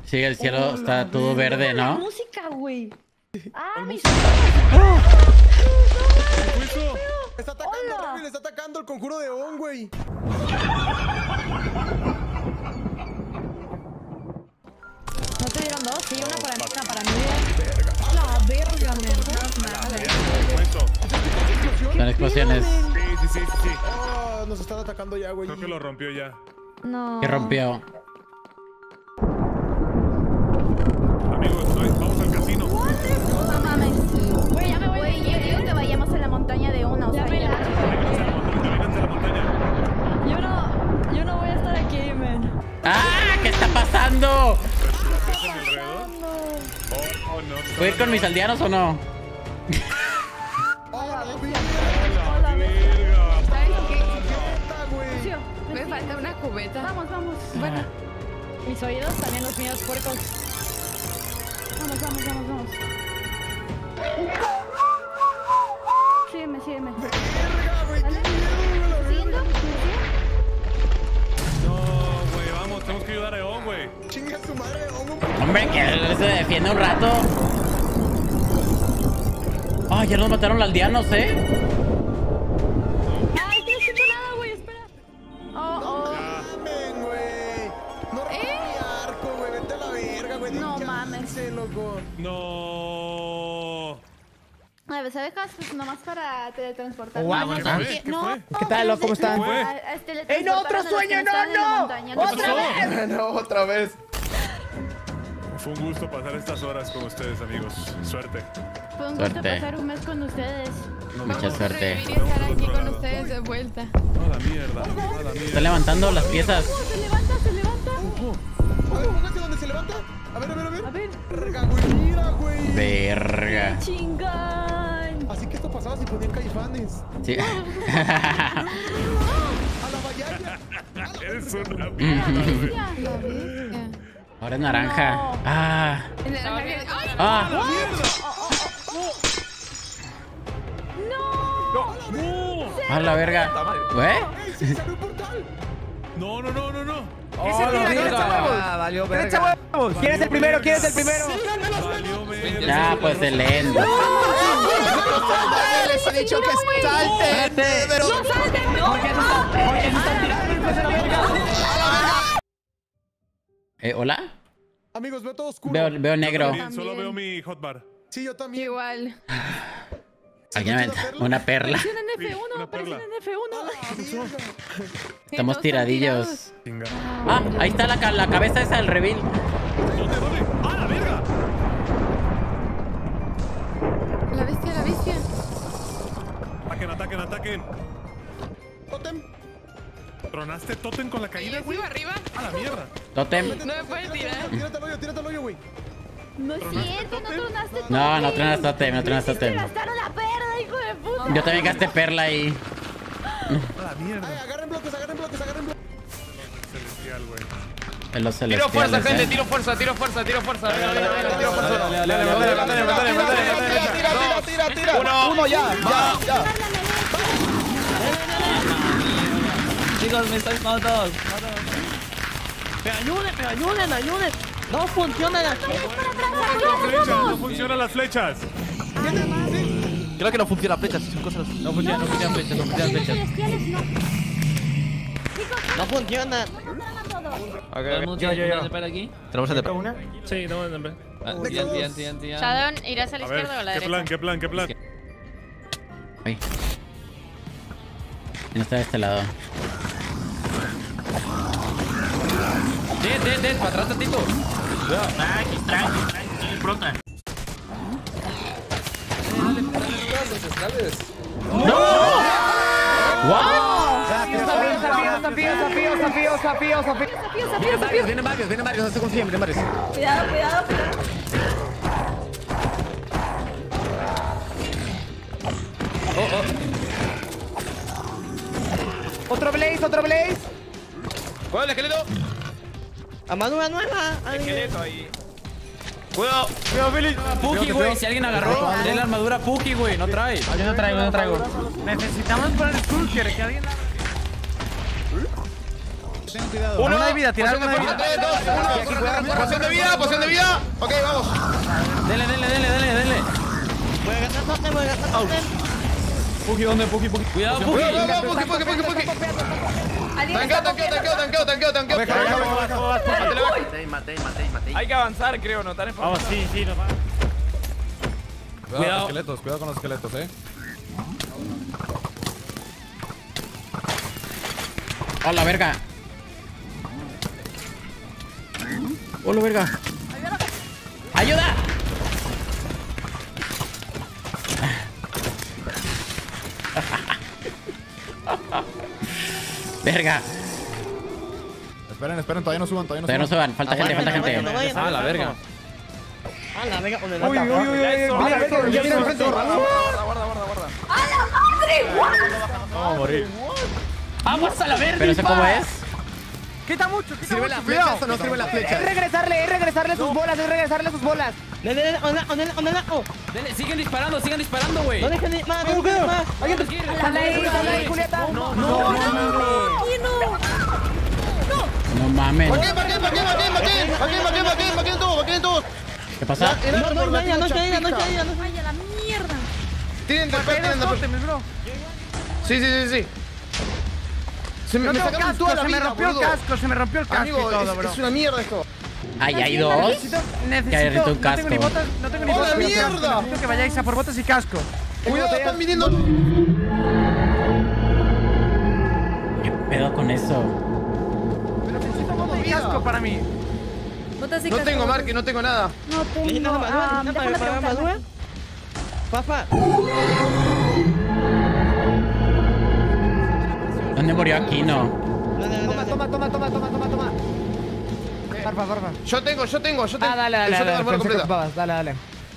Sí, el cielo está todo verde, La ¿no? música, güey. Ah, mis... ¿Qué fue eso? Está atacando, Hola. Remy, le está atacando el conjuro de On, güey. ¿No te dieron dos? Sí, una para mí, una para mí. La verga, me ¿Qué fue eso? Son explosiones. Sí. Ah, nos están atacando ya, güey. Creo que lo rompió ya. No. ¿Qué rompió? Amigos, vamos al casino. No mames. Güey, ya me voy. Güey, yo digo que vayamos a la montaña de una, o sea, Ya. Vénganse a la montaña. Yo no voy a estar aquí, man. ¡Ah! ¿Qué está pasando? ¿Estás a mi alrededor? Oh, no. ¿Voy a ir con mis aldeanos o no? ¡Hola, Remy! ¡La verga! ¿sabes qué? ¡Neta, güey! Sí, Me falta una cubeta. Vamos. Bueno. Mis oídos, también los míos puercos. Vamos. Sígueme. ¡Verga, güey! ¡Qué Dale. miedo, güey! ¿Siguiendo? No, güey, vamos, tenemos que ayudar a Eon, güey. ¡Chinga su madre, On! Hombre, que se defiende un rato. Ah, ya nos mataron aldeanos, ¿eh? Ay, estoy haciendo nada, güey, espera. Oh. ¡Mamen, güey! ¡No rompí mi arco, güey! ¡Vete a la verga, güey! No Ya mames. hice, loco. No. A ver, ¿sabes? Pues nomás para teletransportar. Vamos, ¿Qué fue? ¿Qué fue? ¿Qué tal, loco? ¿Cómo están? fue? ¡Ey, no, otro sueño! ¡No! ¡Otra vez! No, otra vez. Fue un gusto pasar estas horas con ustedes, amigos. Suerte. Fue un gusto Suerte. pasar un mes con ustedes. Mucha suerte. Revivir y estar aquí con ustedes de vuelta. A la mierda, a la Está mierda. levantando las piezas. Se levanta. A ver, póngase donde se levanta. A ver. A ver. Verga, güey. Mira, güey. Verga. Chingán. Así que esto pasaba si ponían Caifanes. Sí. A la vallaya. Eres una La bestia. Ahora es naranja. No. Ah. En el ¡ay! Ah. ¡No! A la verga. ¿Eh? ¡Ey, se salió un portal! ¡No! Valió verga. ¿Quién es el primero? Valió verga. Ya, pues el end. Les he dicho que salten. Pero... ¿Hola? Amigos, veo todo oscuro. Veo negro. También, solo veo mi hotbar. Sí, yo también. Igual. Alguien me aventa una perla. Aparecen en Sí, F1, una aparecen perla. en F1. Verga. Estamos Todos tiradillos. están Chinga. Ah, ahí está la cabeza esa del reveal. ¿Dónde? ¡Ah, la verga! tirados. La bestia. Ataquen. Totem. ¿Tronaste Totem con la caída, ¿Y güey? arriba? ¡A la mierda! Totem. No me puedes tirar. Tírate al hoyo, güey. No es cierto, no tronaste. No tronas Totem, no tronas Te Totem. gastaron la perra, hijo de puta. Yo también gasté perla ahí. ¡A la Ay, mierda! agarren bloques. Celestial, güey. En los Tiro fuerza, celestiales, gente, ¿eh? tiro fuerza. Tira. Uno ya. Chicos, me estoy con todos. Me ayuden. No funcionan aquí. No funcionan las flechas. Creo que no funciona flechas, son cosas. No funcionan flechas. No funciona. Todo el mundo tiene una de aquí. Tenemos el de ¿Una? Sí, no, no. Anti. Shadow, ¿irás a la A ver, izquierda o a la ¿qué derecha? plan? ¿Qué plan? Ahí. No está de este lado. Para atrás tantito. Tranqui, prota. Desafío. Vienen varios, no se confíen, vienen varios. Cuidado. Otro Blaze. ¡Cuidado el esqueleto! A mano nueva. Esqueleto ahí. Cuidado. Billy. Puki, güey. Si alguien agarró de la armadura Puki, güey. No trae. Yo no traigo. Necesitamos poner Skulker. Que alguien. Ten cuidado. Una de vida, tirar una de vida. 3, 2, 1. Poción de vida, poción de vida. Ok, vamos. Dele. Puki, ¿dónde? Puki. Cuidado, Puki. Puki. Tanqueo. Maté. Hay que avanzar, creo, ¿no? Vamos, sí, nos va. Cuidado con los esqueletos, ¡Hola, verga! ¡Hola, verga! ¡Ayuda! ¡Verga! Esperen, todavía no suban, Todavía no suban, falta gente. Ah, la verga. Uy, ya viene enfrente. Guarda. Vamos a morir. ¡Vamos a la verga! ¿Pero eso cómo es? Quita mucho, ¿Sirve las flechas o no sirve las flechas? Es regresarle sus bolas, Dele, sigan disparando, güey. Dale ahí, Julieta. No mames. ¿Para qué todos? ¿Qué pasa? No hay caída. Vaya la mierda. Tienen de bro. Sí. Me sacaron toda la vida, boludo. Se me rompió el casco Amigo, y todo, bro. es una mierda esto. Ay, hay dos. Que hay un casco. No tengo ni botas, ¡Hola, mierda! necesito que vayáis a por botas y casco. Cuidado, están viniendo. ¿Qué pedo con eso? Pero necesito botas y casco para mí. Botas y No casco. tengo marque, no tengo nada. No tengo. Déjame preguntar. ¿Dónde murió Aquino? Toma. Porfa. Yo tengo. Dale. Yo tengo la Pensé que armadura completa. ocupabas. Dale.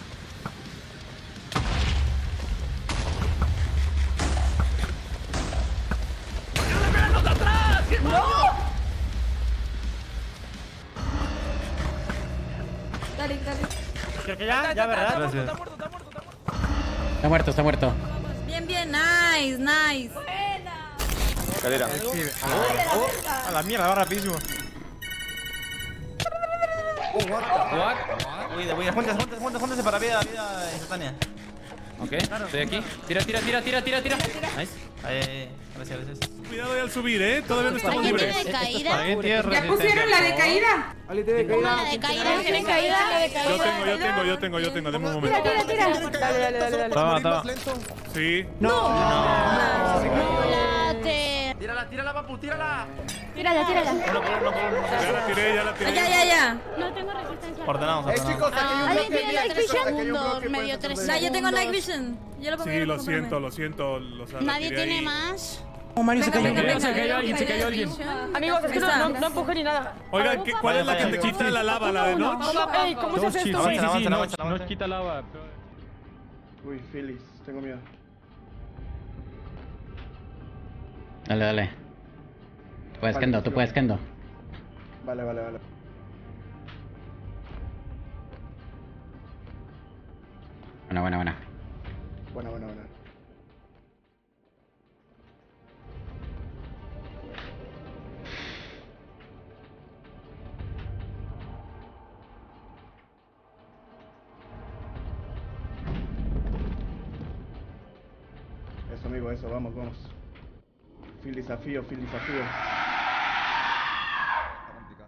Dale. Ya, ¿verdad? Está muerto. Bien, nice. Cadera. A la mierda, va rapidísimo. Júntense para vida instantánea. Ok, estoy aquí. Tira. Nice. Gracias. Cuidado al subir, todavía no estamos libres. ¿Alguien tiene decaída? ¿Ya pusieron la de caída? ¿Alguien tiene caída? Yo tengo, deme un momento. Tira. Estaba. Sí. Tírala, papu, tírala. Tírala. Ya la tiré. Ya. No tengo resistencia. Ordenamos. Chicos, aquí hay un ¿Alguien bloque. tiene Night Vision? Medio 3. Yo tengo Night Vision. Yo lo pongo. Sí, lo siento. ¿Nadie tiene más? Mario Se cayó alguien. Amigos, es que no empuje ni nada. Oigan, ¿cuál es la que te quita la lava? ¿La de noche? Ey, ¿cómo se hace esto? Nos quita lava. Uy, Phyllis, tengo miedo. Dale. Tú puedes, Kendo. Vale. Buena. Buena. Eso, amigo, eso, vamos. Fil desafío. Está complicado.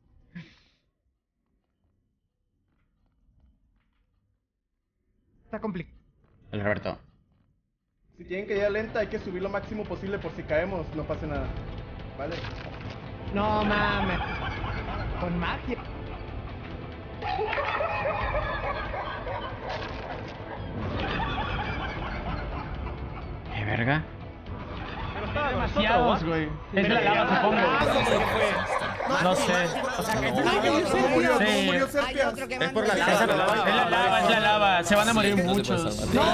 Está complicado. El Roberto. Si tienen que ir lenta, hay que subir lo máximo posible por si caemos, no pase nada. ¿Vale? No mames. Con magia. ¿Qué verga? Demasiados, güey. Es la lava, supongo. No sé. Murió Serpia. Es por la lava. Es la lava. Se van a morir muchos.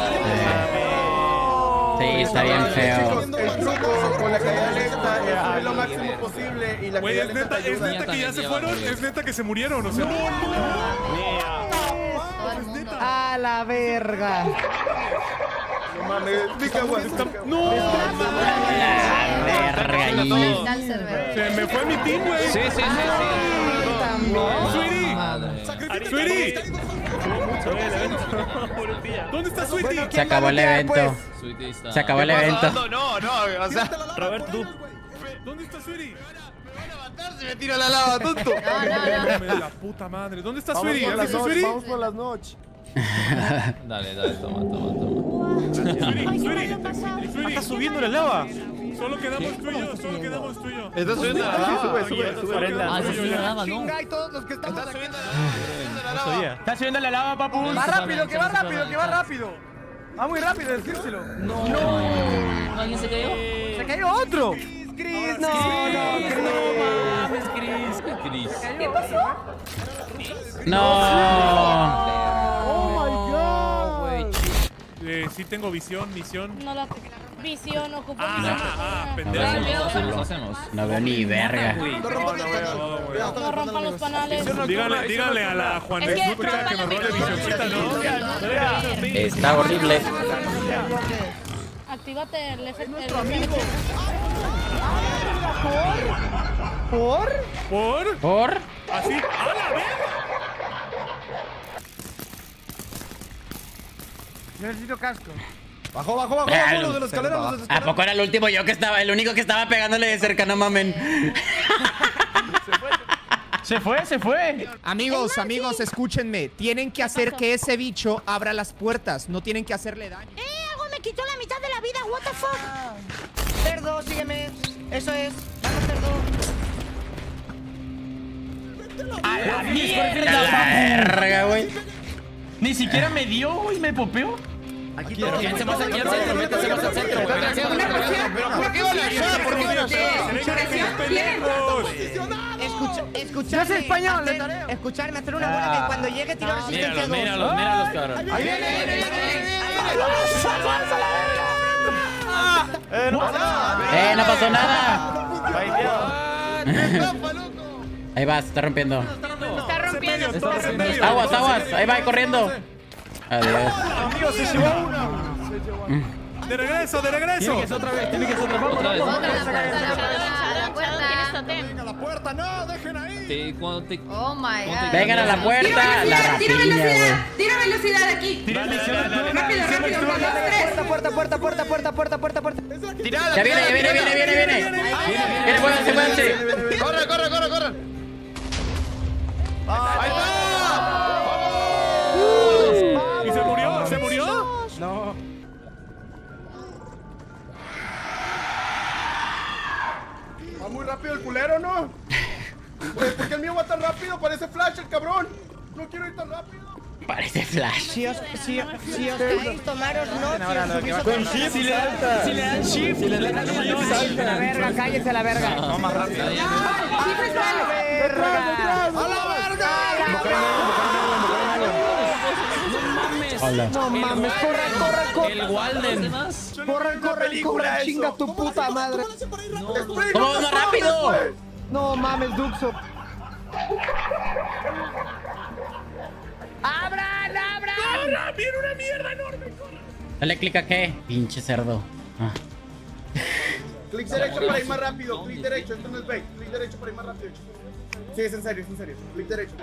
Sí, está bien feo. El truco con la caída lenta es subir lo máximo posible y la Güey, caída es lenta te neta ayuda. que ya se fueron, es neta que se murieron, o sea. A la verga. mames. Pica agua. ¡No! La verga ahí. Se me fue mi team, güey. Sí. ¡Sweetie! ¿Dónde está Sweetie? Se acabó el evento. Se acabó el evento. No, o sea, Robert, tú. ¿Dónde está Sweetie? se me tira la lava, tonto. No, la puta madre. ¿Dónde está Sweetie? ¿Dónde está Sweetie? Vamos por las noches. Dale, toma. Sweetie. Está subiendo la lava. Solo quedamos tú y yo, ¿Estás subiendo la lava? Sube. Ah, se subió la lava, ¿no? Chinga, y todos los que estamos aquí. Está subiendo la lava, papu. Va rápido, que va rápido. Va muy rápido, decírselo. No. ¿Alguien se cayó? Se cayó otro. Chris, No mames, Chris. ¿Qué pasó? No. Sí tengo misión. No la visión, ocupo pendejo. ¿Qué hacemos? No veo ni verga. No rompan los panales. Díganle a la Juan Es que Escucha que nos role visioncita, ¿no? Está horrible. Actívate el efecto. ¿Por? ¿Así? ¡A la verga! Necesito casco. Bajo, uno de los escaleras. ¿A poco era el último yo que estaba, el único que estaba pegándole de cerca? No mamen. Se fue. Amigos, escúchenme. Tienen que hacer que ese bicho abra las puertas. No tienen que hacerle daño. Algo me quitó la mitad de la vida. What the fuck. Cerdo, sígueme. Eso es. Vamos, cerdo. A la La mierda, verga, güey. Ni siquiera me dio, güey, me popeó. Aquí todos. Métanse más aquí al centro, métanse más al centro. ¿Pero por qué van allá? ¿Por qué van allá? Escuchadme. Yo soy español, escucharme, hacer una bola que cuando llegue tiro resistencia 2. Míralos, cabrón. Ahí viene. No pasó nada. Ahí va, se está rompiendo. Está rompiendo. Aguas, ahí va, corriendo. Adiós. Amigos, se llevó una. De regreso. Tiene que ser otra vez. Venga, la puerta, no, dejen ahí. Oh my god. Vengan a la puerta. La rapiña, güey. Tira velocidad aquí. Rápido. Puerta. Ya viene. Viene, muévanse. Corre. ¡Ahí está! ¿Y se murió? No. Va muy rápido el culero, ¿no? Güey, ¿por qué el mío va tan rápido? Parece Flash el cabrón. No quiero ir tan rápido. Parece Flash. Si os queréis tomaros noches. Con shift, si le dan shift. Cállese la verga, cállese la verga. No, más rápido. ¡A la verga! No mames, corre. El Walden. Corre, chinga tu puta madre. ¿Cómo va más rápido? No mames, Duxo. ¡Abran! ¡Viene una mierda enorme! Dale clic a qué. Pinche cerdo. Clic derecho para ir más rápido. Clic derecho, esto no es bait. Clic derecho para ir más rápido. Sí, es en serio. Clic derecho.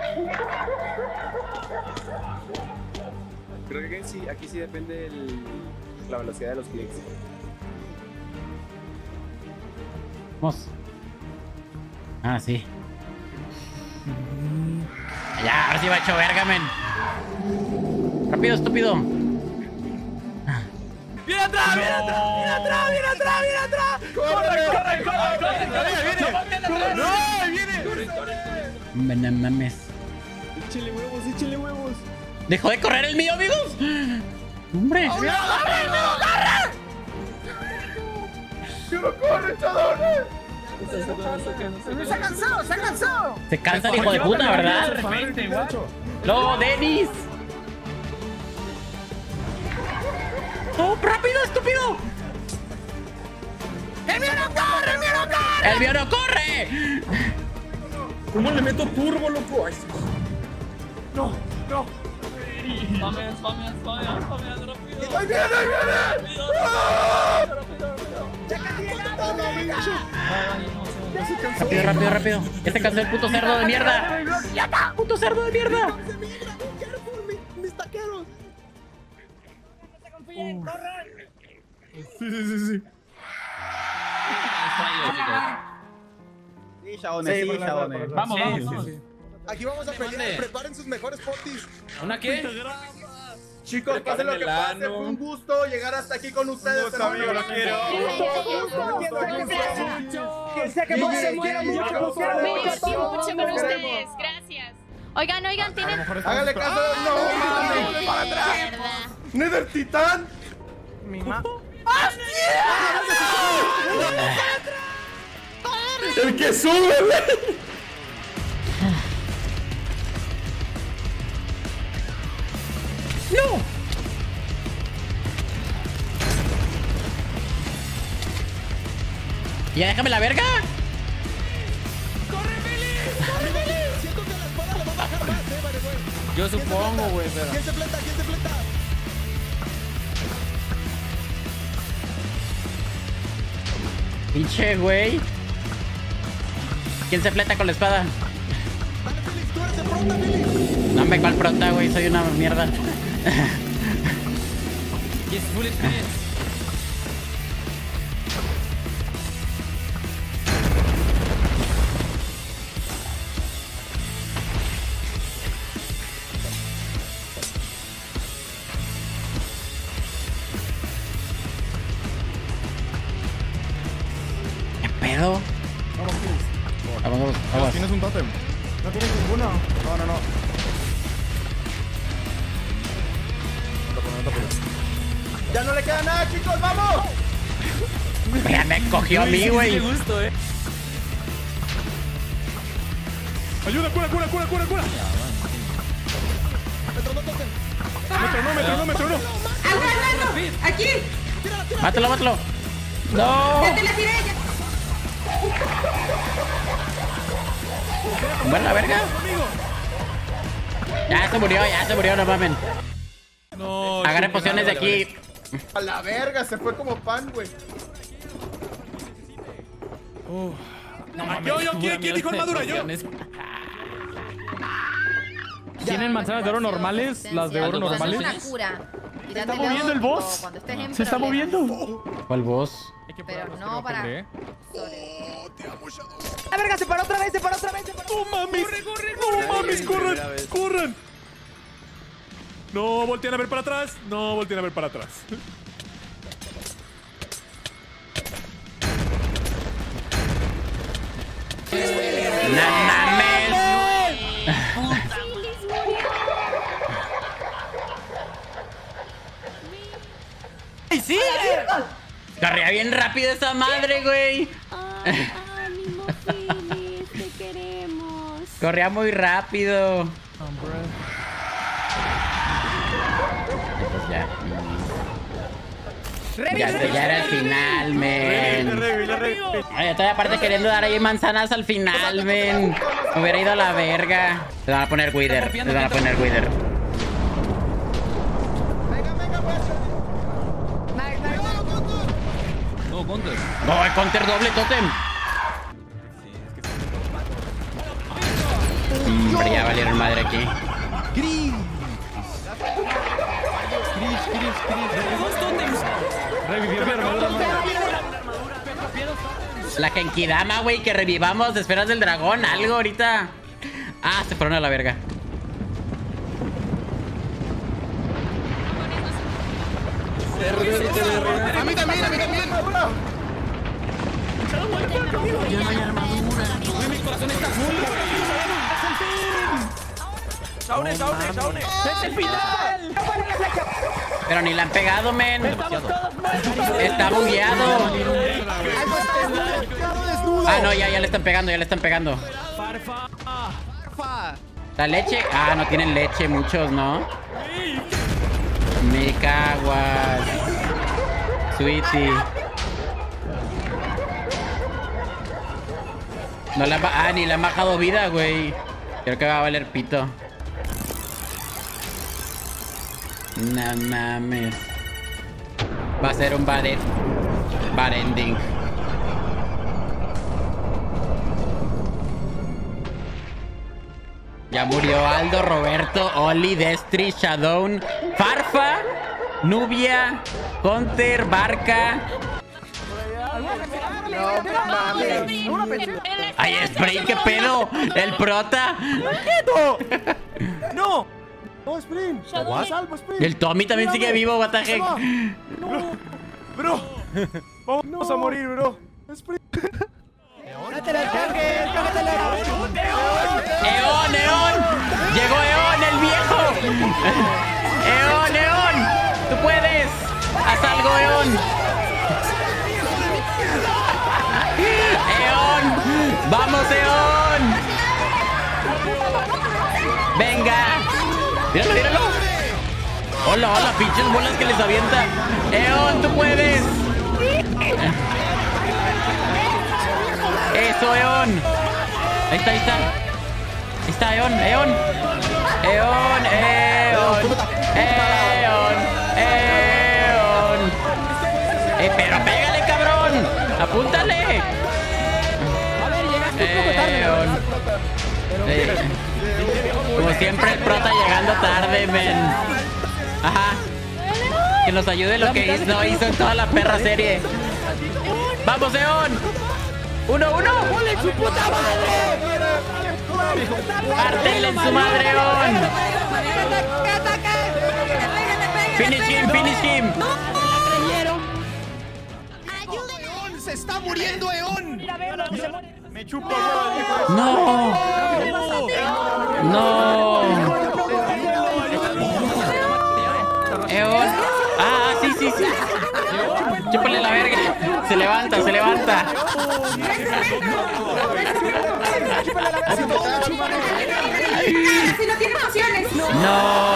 Creo que sí, aquí sí depende la velocidad de los clics. Vamos. Sí. Ya, ahora sí va hecho verga, men. Rápido, estúpido. ¡Viene atrás! ¡Corre! No mames. Échale huevos. ¿Dejó de correr el mío, amigos? ¡Hombre! ¡No corre, chadones! Se ha cansado. Se cansa el hijo de puta, ¿verdad? ¡No, Denis! ¡Oh, rápido, estúpido! ¡El mío no corre! ¡El mío no corre! ¿Cómo le meto turbo, loco? No. ¡Ahí viene, ahí viene! Rápido, rápido, rápido. Ya se cansó el puto cerdo de mierda. ¡Ya está! ¡Puto cerdo de mierda! ¡Mis taqueros! Sí. Sí, chabones. Vamos. Aquí vamos a pelear. Preparen sus mejores potis. ¿Una qué? Chicos, pase lo que pase, fue un gusto llegar hasta aquí con ustedes. Amigo, lo quiero. Mucho con ustedes, gracias. Oigan, tienen... Hágale caso. No, mames. Para atrás. Nether Titán. El que sube, güey. ¡No! ¿Ya déjame la verga? Siento que la espada le va a bajar más, güey. Yo supongo, güey, pero... ¿Quién se planta? Pinche, güey. ¿Quién se fleta con la espada? Dale, Félix, tú eres el pronta, Félix. No me cual prota, güey. Soy una mierda. Yes, full experience. ¿Qué pedo? Vamos. ¿Tienes un tótem? No tienes ninguno. No. Ya no le queda nada, chicos, ¡vamos! Mira, me cogió a mí, güey. gusto, Ayuda, cura. Me tronó. ¡Aquí! Mátalo. No. ¡Ya te la tiré! Bueno, la verga. Ya se murió, no mamen. No. Agarre pociones de aquí. A la verga, se fue como pan, güey. No mames. Yo, ¿quién dijo armadura? Yo. ¿Tienen manzanas de oro normales? ¿Las de oro normales? Una cura. ¿Se está moviendo el boss? ¿Se está moviendo? ¿Cuál boss? Pero no para... ¡La verga! ¡Se paró otra vez! ¡No mames! ¡No mames! ¡Corran! No voltean a ver para atrás. ¡No mames! ¡Ay, sí! Corría bien rápido esa madre, güey. ánimo, Phyllis, te queremos. Corría muy rápido. Pues ya. Ya era el final, men. Ay, estoy aparte queriendo dar ahí manzanas al final, men. Me hubiera ido a la verga. Le van a poner Wither. No, counter. No, el counter doble totem. Hombre, ya valieron madre aquí. La Genkidama, güey, que revivamos de esferas del dragón, algo ahorita. Ah, se fueron a la verga. A mí también. Mi corazón está full. ¡Saune! ¡Es el final! Pero ni la han pegado, men. Está bugueado. Ah, no, ya le están pegando. La leche. Ah, no tienen leche muchos, ¿no? Me caguas. Sweetie. No le ni le han bajado vida, güey. Creo que va a valer pito. No mames. Va a ser un bad ending. Ya murió Aldo, Roberto, Oli, Destri, Shadown, Farfa, Nubia, Counter, Barca. Ay, Spray, ¿qué pedo? El prota. ¡No! ¡No, Sprint! ¡Salvo, Sprint! El Tommy también sigue vivo, what the heck. ¡No! ¡Bro! ¡Vamos a morir, bro! ¡Sprint! ¡Eon, Eon! ¡Llegó Eon, el viejo! ¡Eon, Eon! ¡Tú puedes! ¡Haz algo, Eon! ¡Eon! ¡Vamos, Eon! ¡Venga! ¡Míralo, míralo! ¡Hola, hola! ¡Pinches bolas que les avienta! ¡Eon, tú puedes! ¡Eso, Eon! Ahí está, ahí está. Ahí está, Eon, Eon. Eon, Eon. Eon, Eon. Pero pégale, cabrón. Apúntale. Eon. Como siempre, el prota llegando tarde, men. Ajá. Que nos ayude lo que no hizo en toda la perra serie. ¡Vamos, Eon! ¡1-1! ¡Ponle su puta madre! ¡Partele en su madre, Eon! ¡Finish him, finish him! ¡Eon! ¡Se está muriendo Eon! ¡Me chupo! ¡No! ¡No! Eon. Ah, sí, sí, sí. Chúpale la verga. Se levanta, se levanta. Si no tiene opciones. No.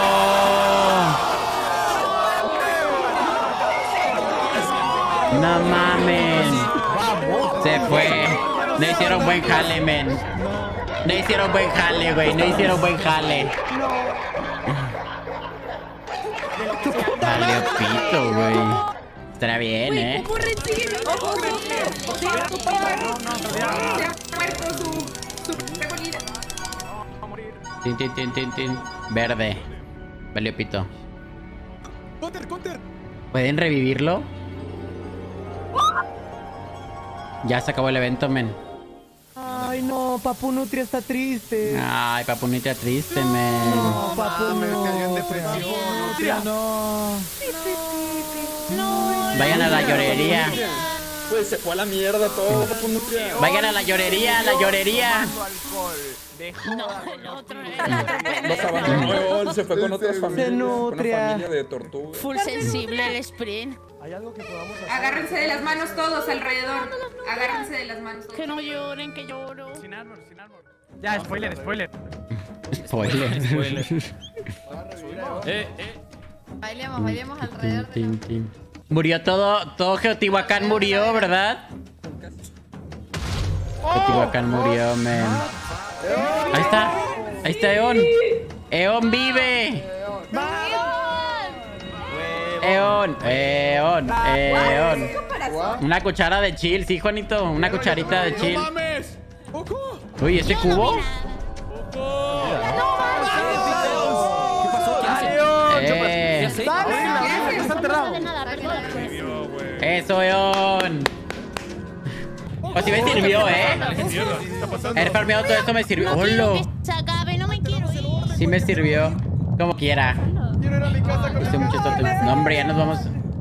No mames. Se fue. No hicieron buen jale, men. No hicieron buen jale, güey. No hicieron buen jale. Valió pito, güey. Estará bien, ¿eh? ¿Cómo recibe? Tin, tin, tin, tin, tin. Verde. Valió pito. ¡Counter, counter! ¿Pueden revivirlo? Ya se acabó el evento, men. Ay, no, Papu Nutria está triste. Ay, Papu Nutria triste, men. No, Papu Nutria. no. Vayan a la llorería. Pues se fue a la mierda todo, Papu Nutria. Vayan a la llorería, a la llorería. Los abandonó, se fue con otras familias. Con una nutria. familia de tortugas. Full sensible el sprint. ¿Hay algo que podamos hacer? Agárrense de las manos todos alrededor. Agárrense de las manos todos. Que no lloren, que lloro. Sin árbol, sin árbol. Ya, spoiler, spoiler. Spoiler. Bailemos, bailemos alrededor de Tin, tin. Murió todo Geotihuacán murió, ¿verdad? Geotihuacán murió, men. Ahí está Eon. Eon vive. Eon. Una cuchara de chill, sí, Juanito. Una cucharita de chill. ¡Mames! Uy, ¿ese cubo? Está enterrado. Eso, Eon. Pues sí me sirvió, Haber farmeado todo esto me sirvió. ¡Hola! Se acabe, no me quiero ir. Sí me sirvió. Como quiera. Quiero ir a mi casa con Hice mucho tonto. No, hombre, ya nos vamos.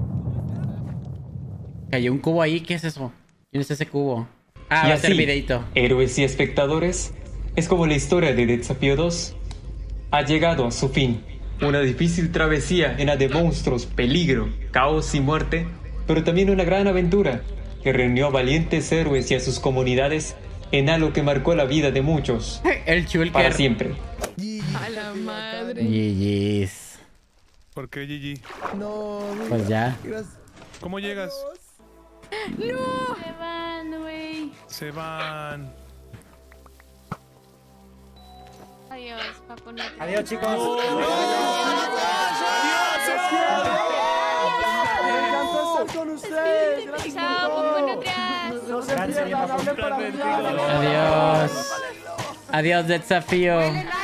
Cayó un cubo ahí. ¿Qué es eso? ¿Quién es ese cubo? Ah, Y va a ser así, videito. héroes y espectadores, es como la historia de Desafío 2 ha llegado a su fin. Una difícil travesía llena de monstruos, peligro, caos y muerte, pero también una gran aventura que reunió a valientes héroes y a sus comunidades en algo que marcó la vida de muchos El Chulker. para siempre. A la madre. GG's. ¿Por qué, Gigi? No, Pues ya. ¿Cómo llegas? No. Se van, güey. Se van. Adiós, Papu Nutria. Adiós, chicos. ¡Dios! estar con ustedes. Gracias Chao, por todo. Poponutrias. No se pierdan, hablen para mí. Adiós. Adiós, desafío.